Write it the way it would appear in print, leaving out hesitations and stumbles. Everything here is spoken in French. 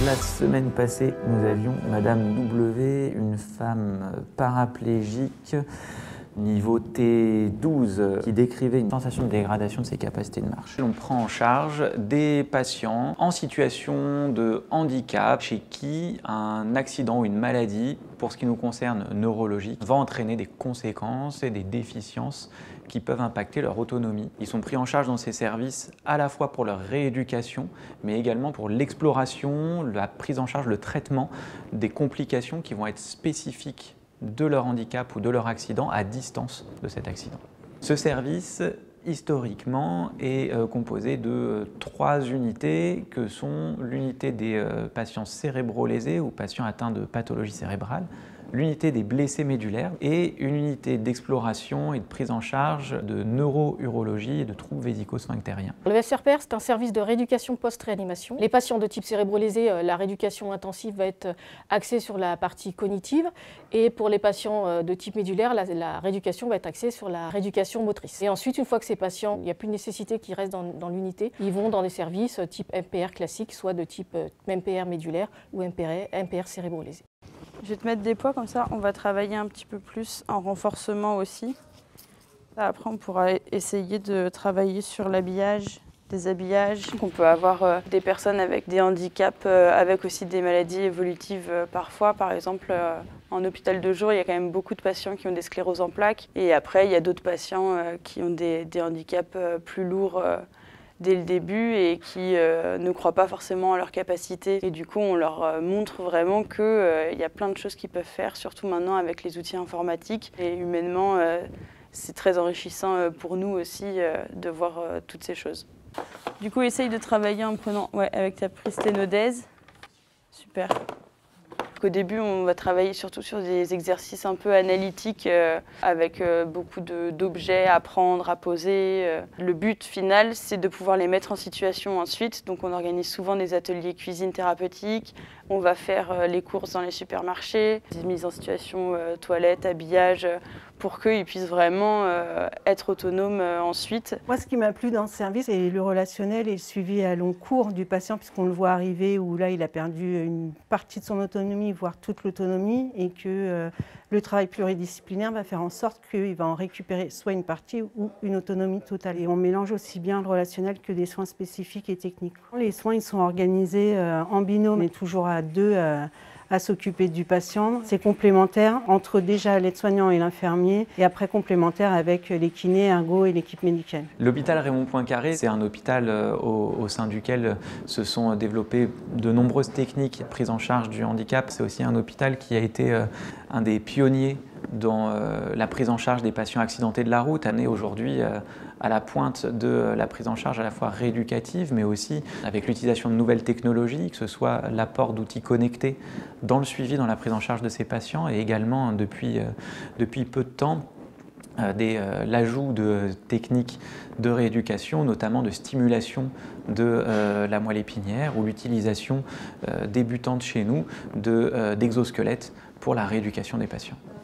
La semaine passée, nous avions Madame W, une femme paraplégique, niveau T12, qui décrivait une sensation de dégradation de ses capacités de marche. On prend en charge des patients en situation de handicap chez qui un accident ou une maladie, pour ce qui nous concerne neurologique, va entraîner des conséquences et des déficiences qui peuvent impacter leur autonomie. Ils sont pris en charge dans ces services à la fois pour leur rééducation, mais également pour l'exploration, la prise en charge, le traitement des complications qui vont être spécifiques de leur handicap ou de leur accident à distance de cet accident. Ce service, historiquement, est composé de 3 unités que sont l'unité des patients cérébro-lésés ou patients atteints de pathologie cérébrale, l'unité des blessés médulaires et une unité d'exploration et de prise en charge de neuro-urologie et de troubles vésico-sphinctériens. Le SRPR, c'est un service de rééducation post-réanimation. Les patients de type cérébro-lésé, la rééducation intensive va être axée sur la partie cognitive et pour les patients de type médulaire, la rééducation va être axée sur la rééducation motrice. Et ensuite, une fois que ces patients, il n'y a plus de nécessité qu'ils restent dans l'unité, ils vont dans des services type MPR classique, soit de type MPR médulaire ou MPR cérébro-lésé. Je vais te mettre des poids comme ça, on va travailler un petit peu plus en renforcement aussi. Après, on pourra essayer de travailler sur l'habillage, des habillages. On peut avoir des personnes avec des handicaps, avec aussi des maladies évolutives parfois. Par exemple, en hôpital de jour, il y a quand même beaucoup de patients qui ont des scléroses en plaques. Et après, il y a d'autres patients qui ont des handicaps plus lourds dès le début et qui ne croient pas forcément à leur capacité. Et du coup, on leur montre vraiment qu'il y a plein de choses qu'ils peuvent faire, surtout maintenant avec les outils informatiques. Et humainement, c'est très enrichissant pour nous aussi de voir toutes ces choses. Du coup, essaye de travailler en prenant avec ta prise sténodaise. Super. Au début, on va travailler surtout sur des exercices un peu analytiques avec beaucoup d'objets à prendre, à poser. Le but final, c'est de pouvoir les mettre en situation ensuite. Donc on organise souvent des ateliers cuisine thérapeutique. On va faire les courses dans les supermarchés, des mises en situation toilette, habillage, pour qu'ils puissent vraiment être autonomes ensuite. Moi, ce qui m'a plu dans ce service, c'est le relationnel et le suivi à long cours du patient, puisqu'on le voit arriver où là, il a perdu une partie de son autonomie, voire toute l'autonomie, et que le travail pluridisciplinaire va faire en sorte qu'il va en récupérer soit une partie ou une autonomie totale. Et on mélange aussi bien le relationnel que des soins spécifiques et techniques. Les soins, ils sont organisés en binôme, mais toujours à deux à s'occuper du patient. C'est complémentaire entre déjà l'aide-soignant et l'infirmier et après complémentaire avec les kinés, ergo et l'équipe médicale. L'hôpital Raymond Poincaré, c'est un hôpital au sein duquel se sont développées de nombreuses techniques de prise en charge du handicap. C'est aussi un hôpital qui a été un des pionniers dans la prise en charge des patients accidentés de la route, amené aujourd'hui à la pointe de la prise en charge à la fois rééducative, mais aussi avec l'utilisation de nouvelles technologies, que ce soit l'apport d'outils connectés dans le suivi, dans la prise en charge de ces patients, et également depuis peu de temps, l'ajout de techniques de rééducation, notamment de stimulation de la moelle épinière ou l'utilisation débutante chez nous d'exosquelettes pour la rééducation des patients.